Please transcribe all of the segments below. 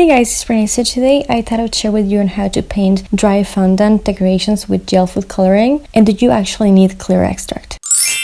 Hey guys, it's Renee. So today I thought I would share with you on how to paint dry fondant decorations with gel food coloring, and do you actually need clear extract.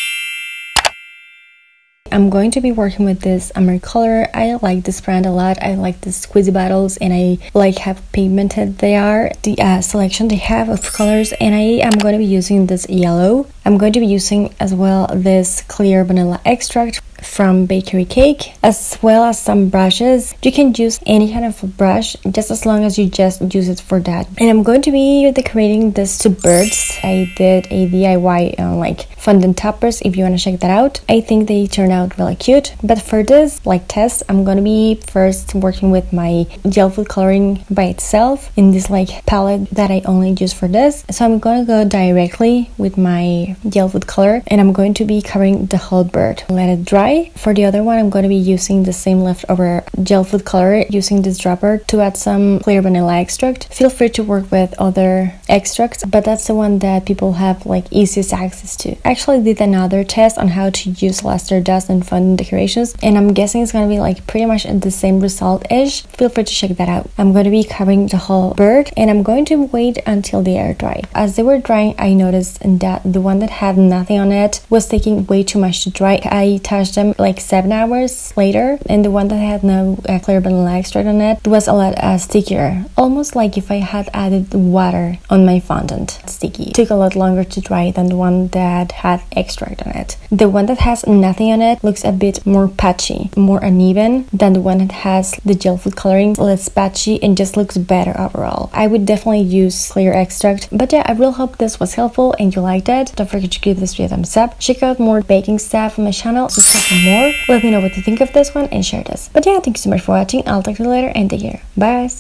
I'm going to be working with this Americolor. I like this brand a lot. I like the squeezy bottles and I like how pigmented they are. The selection they have of colors, and I am going to be using this yellow. I'm going to be using as well this clear vanilla extract from Bakery Cake, as well as some brushes. You can use any kind of brush just as long as you just use it for that. And I'm going to be decorating this to birds. I did a DIY like fondant toppers. If you want to check that out, I think they turned out really cute. But for this like test, I'm going to be first working with my gel food coloring by itself in this like palette that I only use for this. So I'm going to go directly with my gel food color, and I'm going to be covering the whole bird. Let it dry. For the other one, I'm going to be using the same leftover gel food color, using this dropper to add some clear vanilla extract. Feel free to work with other extracts, but that's the one that people have like easiest access to. I actually did another test on how to use luster dust and fondant decorations, and I'm guessing it's going to be like pretty much the same result-ish. Feel free to check that out. I'm going to be covering the whole bird, and I'm going to wait until they are dry. As they were drying, I noticed that the one that had nothing on it was taking way too much to dry. I touched them like 7 hours later, and the one that had no clear vanilla extract on it was a lot stickier, almost like if I had added water on my fondant. Sticky. It took a lot longer to dry than the one that had extract on it. The one that has nothing on it looks a bit more patchy, more uneven than the one that has the gel food coloring, less patchy and just looks better overall. I would definitely use clear extract. But yeah, I really hope this was helpful and you liked it. Don't forget to give this video a thumbs up. Check out more baking stuff on my channel, subscribe for more. Let me know what you think of this one and share this. But yeah, thank you so much for watching. I'll talk to you later and take care. Bye.